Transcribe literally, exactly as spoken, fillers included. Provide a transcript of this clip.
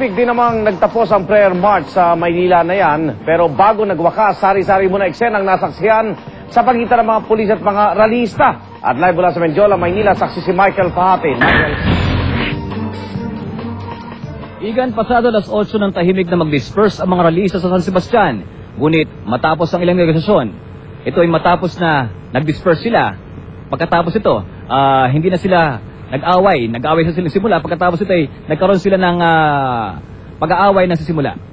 Tahimik din namang nagtapos ang prayer march sa Maynila na yan. Pero bago nagwakas, sari-sari muna eksenang nasaksihan sa pagitan ng mga pulis at mga ralista. At live mula sa Menjola, Maynila, saksi si Michael Fahapin. Michael. Igan, pasado alas otso ng tahimik na mag-disperse ang mga ralista sa San Sebastian. Ngunit matapos ang ilang negosasyon, ito ay matapos na nag-disperse sila. Pagkatapos ito, uh, hindi na sila nag-away. Nag-away sa simula. Pagkatapos ito ay nagkaroon sila ng uh, pag-aaway na sa simula.